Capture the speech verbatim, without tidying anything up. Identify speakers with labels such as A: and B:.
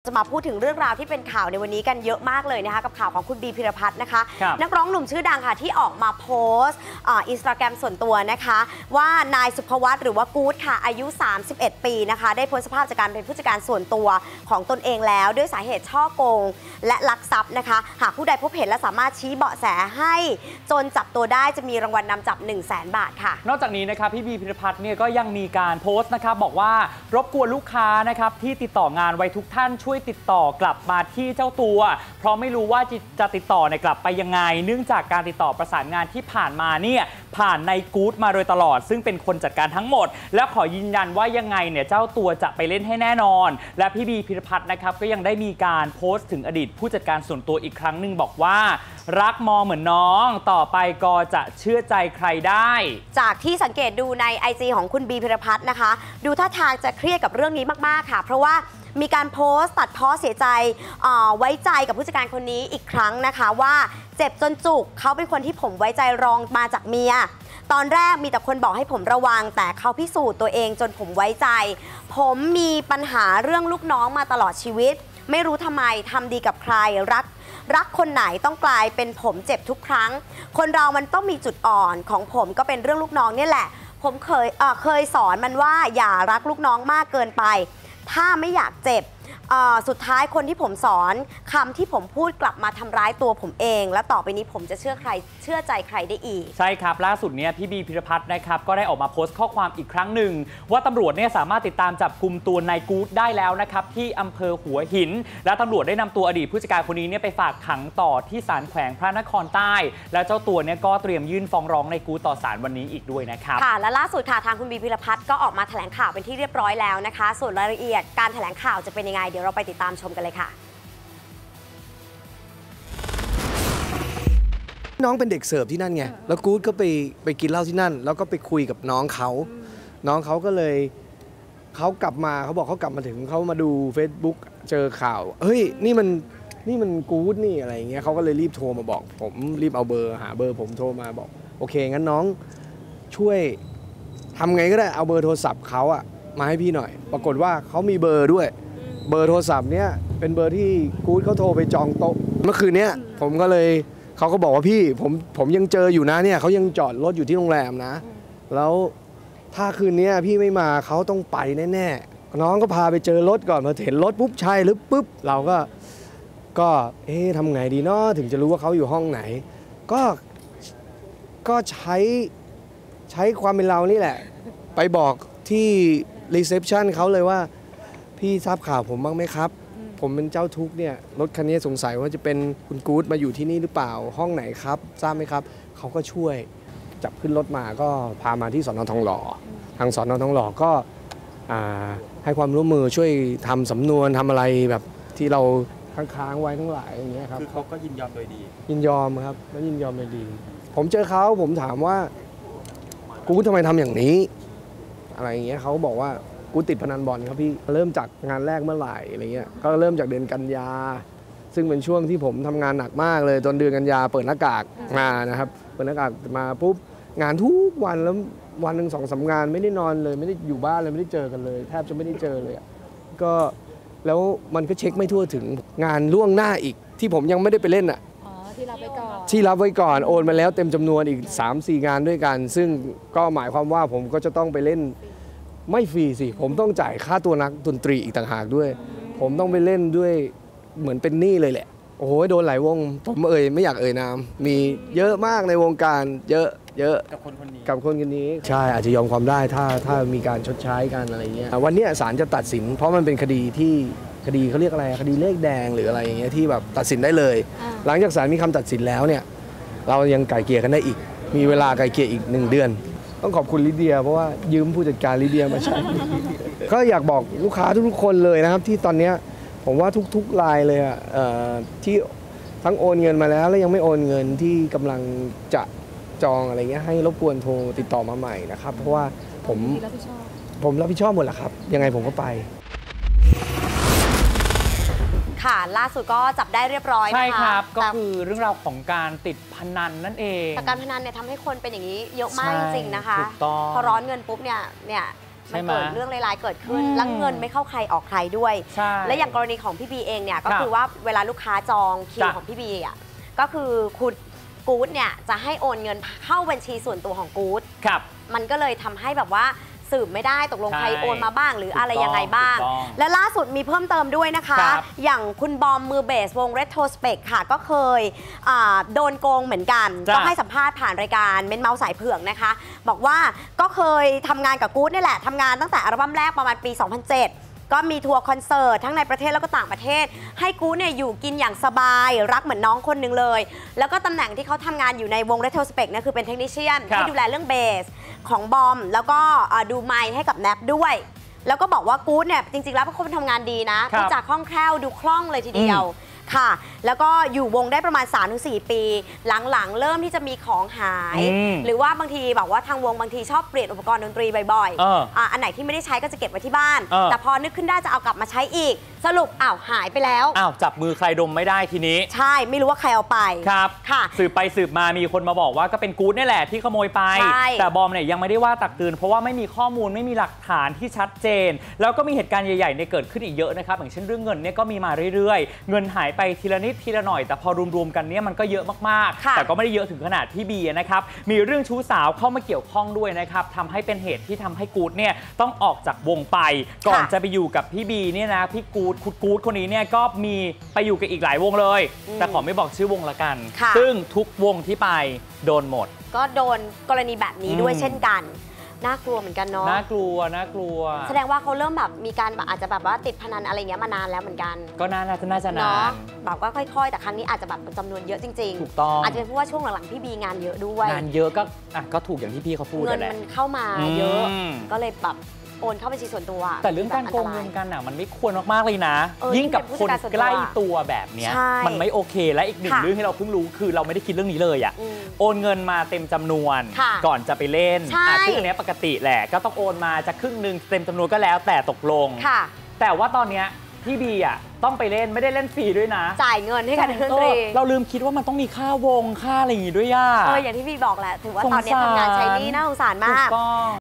A: จะมาพูดถึงเรื่องราวที่เป็นข่าวในวันนี้กันเยอะมากเลยนะคะกับข่าวของคุณบีพิรพัฒน์นะคะนักร้องหนุ่มชื่อดังค่ะที่ออกมาโพสต์อินสตาแกรมส่วนตัวนะคะว่านายสุภวัฒน์หรือว่ากู๊ดค่ะอายุสามสิบเอ็ดปีนะคะได้พ้นสภาพจากการเป็นผู้จัดการส่วนตัวของตนเองแล้วด้วยสาเหตุฉ้อโกงและลักทรัพย์นะคะหากผู้ใดพบเห็นและสามารถชี้เบาะแสให้จนจับตัวได้จะมีรางวัลนำจับ หนึ่งแสน บาทค่ะ
B: นอกจากนี้นะครับพี่บีพิรพัฒน์เนี่ยก็ยังมีการโพสต์นะครับบอกว่ารบกวนลูกค้านะครับที่ติดต่องานไว้ทุกท่านช่วยติดต่อกลับมาที่เจ้าตัวเพราะไม่รู้ว่าจะติดต่อเนี่ยกลับไปยังไงเนื่องจากการติดต่อประสานงานที่ผ่านมาเนี่ยผ่านในกู๊ดมาโดยตลอดซึ่งเป็นคนจัดการทั้งหมดและขอยืนยันว่ายังไงเนี่ยเจ้าตัวจะไปเล่นให้แน่นอนและพี่บีพิรพัฒน์นะครับก็ยังได้มีการโพสต์ถึงอดีตผู้จัดการส่วนตัวอีกครั้งหนึ่งบอกว่ารักมอเหมือนน้องต่อไปก็จะเชื่อใจใครได้
A: จากที่สังเกตดูใน ไอ จี ของคุณบีพิรพัฒน์นะคะดูท่าทางจะเครียดกับเรื่องนี้มากๆค่ะเพราะว่ามีการโพสต์ตัดพ้อเสียใจไว้ใจกับผู้จัดการคนนี้อีกครั้งนะคะว่าเจ็บจนจุกเขาเป็นคนที่ผมไว้ใจรองมาจากเมียตอนแรกมีแต่คนบอกให้ผมระวังแต่เขาพิสูจน์ตัวเองจนผมไว้ใจผมมีปัญหาเรื่องลูกน้องมาตลอดชีวิตไม่รู้ทำไมทำดีกับใครรักรักคนไหนต้องกลายเป็นผมเจ็บทุกครั้งคนเรามันต้องมีจุดอ่อนของผมก็เป็นเรื่องลูกน้องนี่แหละผมเคยเอ่อเคยสอนมันว่าอย่ารักลูกน้องมากเกินไปถ้าไม่อยากเจ็บสุดท้ายคนที่ผมสอนคำที่ผมพูดกลับมาทำร้ายตัวผมเองและต่อไปนี้ผมจะเชื่อใครเชื่อใจใครได้อีก
B: ใช่ครับล่าสุดเนี่ยพี่บีพิรพัฒน์นะครับก็ได้ออกมาโพสต์ข้อความอีกครั้งหนึ่งว่าตำรวจเนี่ยสามารถติดตามจับกลุ่มตัวนายกู๊ดได้แล้วนะครับที่อำเภอหัวหินและตำรวจได้นำตัวอดีตผู้จัดการคนนี้เนี่ยไปฝากขังต่อที่ศาลแขวงพระนครใต้และเจ้าตัวเนี่ยก็เตรียมยื่นฟ้องร้องนายกู๊ดต่อศาลวันนี้อีกด้วยนะครับ
A: ค่ะและล่าสุดค่ะทางคุณบีพิรพัฒน์ก็ออกมาแถลงข่าวเป็นที่เรียบร้อยแล้วนะคะส่วนรายละเอียดการแถลงข่าวจะเป็นยังไงเดี๋ยวเราไปติดตามชมกันเลยค่ะ
C: น้องเป็นเด็กเสิร์ฟที่นั่นไงแล้วกู๊ดก็ไปไปกินเหล้าที่นั่นแล้วก็ไปคุยกับน้องเขาน้องเขาก็เลยเขากลับมาเขาบอกเขากลับมาถึงเขามาดู Facebook เจอข่าวเฮ้ยนี่มันนี่มันกู๊ดนี่อะไรอย่างเงี้ยเขาก็เลยรีบโทรมาบอกผมรีบเอาเบอร์หาเบอร์ผมโทรมาบอกโอเคงั้นน้องช่วยทำไงก็ได้เอาเบอร์โทรศัพท์เขาอะมาให้พี่หน่อยปรากฏว่าเขามีเบอร์ด้วยเบอร์โทรศัพท์เนี้ยเป็นเบอร์ที่กู๊ดเขาโทรไปจองโต๊ะเมื่อคืนเนี้ยผมก็เลยเขาก็บอกว่าพี่ผมผมยังเจออยู่นะเนี่ยเขายังจอดรถอยู่ที่โรงแรมนะแล้วถ้าคืนนี้พี่ไม่มาเขาต้องไปแน่ๆน้องก็พาไปเจอรถก่อนมาเห็นรถปุ๊บใช่หรือปุ๊บเราก็ก็เอ๊ะทำไงดีเนาะถึงจะรู้ว่าเขาอยู่ห้องไหนก็ก็ใช้ใช้ความเป็นเรานี่แหละไปบอกที่รีเซพชันเขาเลยว่าพี่ทราบข่าวผมบ้างไหมครับผมเป็นเจ้าทุกข์เนี่ยรถคันนี้สงสัยว่าจะเป็นคุณกู๊ดมาอยู่ที่นี่หรือเปล่าห้องไหนครับทราบไหมครับเขาก็ช่วยจับขึ้นรถมาก็พามาที่สน.ทองหล่อทางสน.ทองหล่อก็ให้ความร่วมมือช่วยทำสำนวนทำอะไรแบบที่เราค้างๆไว้ทั้งหลายอย่างเงี้ยครับ
D: คือเขาก็ยินยอมโดยดี
C: ยินยอมครับแล้วยินยอมโดยดีผมเจอเขาผมถามว่ากู๊ดทำไมทำอย่างนี้อะไรอย่างเงี้ยเขาบอกว่ากูติดพนันบอลครับพี่เริ่มจากงานแรกเมื่อไหร่อะไรเงี้ยก็เริ่มจากเดือนกันยาซึ่งเป็นช่วงที่ผมทำงานหนักมากเลยตอนเดือนกันยาเปิดหน้ากากมานะครับเปิดหน้ากากมาปุ๊บงานทุกวันแล้ววันหนึ่งสองสามงานไม่ได้นอนเลยไม่ได้อยู่บ้านเลยไม่ได้เจอกันเลยแทบจะไม่ได้เจอเลยก็แล้วมันก็เช็คไม่ทั่วถึงงานล่วงหน้าอีกที่ผมยังไม่ได้ไปเล่นอ่ะ
E: ที่รับไว้ก่อน
C: ที่รับไว้ก่อนโอนมาแล้วเต็มจำนวนอีก สามสี่ งานด้วยกันซึ่งก็หมายความว่าผมก็จะต้องไปเล่นไม่ฟรีสิผมต้องจ่ายค่าตัวนักดนตรีอีกต่างหากด้วยผมต้องไปเล่นด้วยเหมือนเป็นหนี้เลยแหละโอ้โหโดนหลายวงผมเอ่ยไม่อยากเอ่ยนามมีเยอะมากในวงการเยอะเยอะ
D: กับคนคนนี้
C: กับคนคนนี้ใช่อาจจะยอมความได้ถ้าถ้ามีการชดใช้กันอะไรเงี้ยวันนี้ศาลจะตัดสินเพราะมันเป็นคดีที่คดีเขาเรียกอะไรคดีเลขแดงหรืออะไรอย่างเงี้ยที่แบบตัดสินได้เลยหลังจากศาลมีคำตัดสินแล้วเนี่ยเรายังไกล่เกลี่ยกันได้อีกมีเวลาไกล่เกลี่ยอีกหนึ่งเดือนต้องขอบคุณลิเดียเพราะว่ายืมผู้จัดการลิเดียมาใช้ ก็อยากบอกลูกค้าทุกๆคนเลยนะครับที่ตอนนี้ผมว่าทุกๆรายเลยอ่ะที่ทั้งโอนเงินมาแล้วแล้วยังไม่โอนเงินที่กำลังจะจองอะไรเงี้ยให้รบกวนโทรติดต่อมาใหม่นะครับเพราะว่าผมผมรับผิดชอบหมดแหละครับยังไงผมก็ไป
A: ค่ะล่าสุดก็จับได้เรียบร้อยนะคะ
B: ใช่ครับก็คือเรื่องราวของการติดพนันนั่นเอง
A: แต่การพนันเนี่ยทำให้คนเป็นอย่างนี้เยอะมากจริงๆนะคะ
B: ถูกต้อง
A: พอร้อนเงินปุ๊บเนี่ยเนี่ย
B: ใช่
A: มัน
B: ไหม
A: เกิดเรื่องร้ายๆเกิดขึ้น
B: อืม
A: แล้วเงินไม่เข้าใครออกใครด้วย
B: ใช่
A: และอย่างกรณีของพี่บีเองเนี่ยก็
B: ครับ
A: คือว่าเวลาลูกค้าจองคิว
B: จ้ะ
A: ของพี่บีอ่ะก็คือคุณกู๊ดเนี่ยจะให้โอนเงินเข้าบัญชีส่วนตัวของกู๊ด
B: ครับ
A: มันก็เลยทำให้แบบว่าสืบไม่ได้ตกลง
B: ใช่
A: ใครโอนมาบ้างหรืออะไร
B: ถูกต้อง
A: ยังไงบ้าง
B: ถูกต้อง
A: และล่าสุดมีเพิ่มเติมด้วยนะคะ
B: ครับ
A: อย่างคุณบอมมือเบสวง Retrospect ค่ะ ก็เคยอ่าโดนโกงเหมือนกัน
B: จ้ะ
A: ก็ให้สัมภาษณ์ผ่านรายการเม้นเมาส์สายเผือกนะคะ บอกว่าก็เคยทำงานกับกู๊ดนี่แหละทำงานตั้งแต่อัลบั้มแรกประมาณปี สองพันเจ็ด ก็มีทัวร์คอนเสิร์ตทั้งในประเทศแล้วก็ต่างประเทศ ให้กู๊ดเนี่ยอยู่กินอย่างสบายรักเหมือนน้องคนหนึ่งเลย แล้วก็ตำแหน่งที่เขาทำงานอยู่ในวง Retrospect นะคือเป็นเทคนิชเชียน
B: ครับ
A: ให้ดูแลเรื่องเบสของบอม แล้วก็อ่าดูไมค์ให้กับแนบด้วย แล้วก็บอกว่ากู๊ดเนี่ยจริงๆแล้วเป็นคนทำงานดีนะพูดจาคล่องแคล่วดูคล่องเลยทีเดียวค่ะ แล้วก็อยู่วงได้ประมาณ สามถึงสี่ ปี หลังๆ เริ่มที่จะมีของหาย
B: อืม
A: หรือว่าบางทีแบบว่าทางวงบางทีชอบเปลี่ยนอุปกรณ์ดนตรีบ่อย
B: เออ
A: ๆอ่ะอันไหนที่ไม่ได้ใช้ก็จะเก็บไว้ที่บ้าน
B: เออ
A: แต่พอนึกขึ้นได้จะเอากลับมาใช้อีก สรุปอ้าวหายไปแล้ว
B: อ้าวจับมือใครดมไม่ได้ทีนี้
A: ใช่ไม่รู้ว่าใครเอาไป
B: ครับ
A: ค่ะ
B: สืบไปสืบมามีคนมาบอกว่าก็เป็นกู๊ดนี่แหละที่ขโมยไป
A: ใช่
B: แต่บอมเนี่ยยังไม่ได้ว่าตักเตือนเพราะว่าไม่มีข้อมูลไม่มีหลักฐานที่ชัดเจน แล้วก็มีเหตุการณ์ใหญ่ๆเนี่ยเกิดขึ้นอีกเยอะนะครับอย่างเช่นเรื่องเงินเนี่ยก็มีมาเรื่อยๆ เงินหายไปทีละนิดทีละหน่อยแต่พอรวมๆกันเนี่ยมันก็เยอะมาก
A: ค่ะ
B: ๆ แต่ก็ไม่ได้เยอะถึงขนาดพี่บีนะครับมีเรื่องชู้สาวเข้ามาเกี่ยวข้องด้วยนะครับทำให้เป็นเหตุที่ทำให้กู๊ดเนี่ยต้องออกจากวงไป ก่อนจะไปอยู่กับพี่บีเนี่ยนะพี่กู๊ดคุณกู๊ดคนนี้เนี่ยก็มีไปอยู่กับอีกหลายวงเลย
A: อืม
B: แต่ขอไม่บอกชื่อวงละกัน
A: ค่ะ
B: ซึ่งทุกวงที่ไปโดนหมด
A: ก็โดนกรณีแบบนี้ด้วย
B: อืม
A: เช่นกันน่ากลัวเหมือนกันเนาะ
B: น่ากลัวน่ากลัว
A: แสดงว่าเขาเริ่มแบบมีการแบบอาจจะแบบว่าติดพนันอะไรเงี้ยมานานแล้วเหมือนกัน
B: ก็น่าน่าจะน่าจะนา
A: เนาะ
B: น
A: แบบก็ค่อยๆ แต่ครั้งนี้อาจจะแบบจำนวนเยอะจริง
B: ถูกต้อง
A: อาจจะเป็นเพราะว่าช่วงหลังๆพี่บีงานเยอะด้วย
B: งานเยอะก็อ่ะก็ถูกอย่างที่พี่เขาพูด
A: เงิน
B: นั่นแหละ
A: มันเข้ามาเยอะ
B: อืม
A: ก็เลยแบบโอนเข้าบัญชีส่วนตัว
B: แต่เรื่องการโกงเงินกันอ่ะมันไม่ควรมากๆเลยนะ
A: เออ
B: ยิ่งกับ
A: ยิ่ง
B: คน
A: เป็นผู้จัดการส่วนตัว
B: ใกล้ตัวแบบเนี้ย
A: ใช่
B: มันไม่โอเคและอีกหนึ่ง
A: ค่ะ
B: เรื่องที่เราเพิ่งรู้คือเราไม่ได้คิดเรื่องนี้เลยอ่ะ
A: อืม
B: โอนเงินมาเต็มจำนวน
A: ค่ะ
B: ก่อนจะไปเล่น
A: ใช่
B: อ่ะซึ่งอันเนี้ยปกติแหละก็ต้องโอนมาจะครึ่งหนึ่งเต็มจำนวนก็แล้วแต่ตกลง
A: ค่ะ
B: แต่ว่าตอนเนี้ยพี่บีอ่ะต้องไปเล่นไม่ได้เล่นฟรีด้วยนะ
A: จ่ายเงินให้กับนักดนตรี
B: เออเราลืมคิดว่ามันต้องมีค่าวงค่าอะไรอย่างงี้ด้วยอ่ะ
A: เอออย่างที่พี่บอกแหละถือว่า
B: สง
A: ตอนนี้
B: สาร
A: ทำงานใช้หนี่น่าสงสาร
B: ถู
A: มาก ก
B: ต้อง